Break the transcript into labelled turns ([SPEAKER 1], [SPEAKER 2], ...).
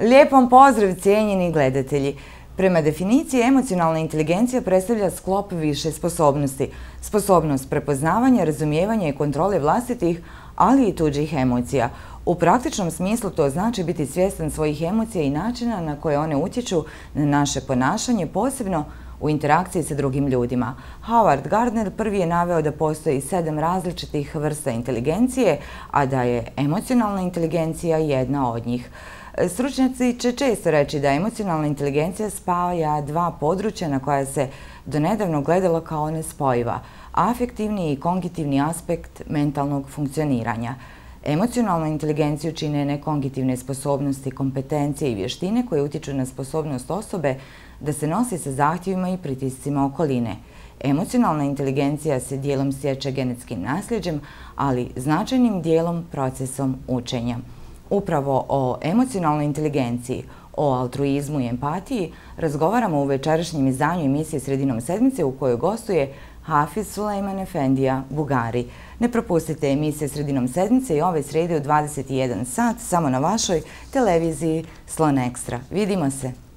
[SPEAKER 1] Lijep vam pozdrav, cijenjeni gledatelji. Prema definiciji, emocionalna inteligencija predstavlja sklop više sposobnosti. Sposobnost prepoznavanja, razumijevanja i kontrole vlastitih, ali i tuđih emocija. U praktičnom smislu to znači biti svjestan svojih emocija i načina na koje one utječu na naše ponašanje, posebno u interakciji sa drugim ljudima. Howard Gardner prvi je naveo da postoji 7 različitih vrsta inteligencije, a da je emocionalna inteligencija jedna od njih. Stručnjaci će često reći da emocionalna inteligencija spaja dva područja na koja se donedavno gledalo kao nespojiva, afektivni i kognitivni aspekt mentalnog funkcioniranja. Emocionalnu inteligenciju čine nekognitivne sposobnosti, kompetencije i vještine koje utječu na sposobnost osobe da se nosi sa zahtjevima i pritiscima okoline. Emocionalna inteligencija se dijelom stječe genetskim nasljeđem, ali značajnim dijelom procesom učenja. Upravo o emocionalnoj inteligenciji, o altruizmu i empatiji razgovaramo u večerašnjem izdanju emisije Sredinom sedmice u kojoj gostuje Hafiz Sulejman Efendija Bugari. Ne propustite emisije Sredinom sedmice i ove srijede u 21 sat samo na vašoj televiziji Slon Ekstra. Vidimo se!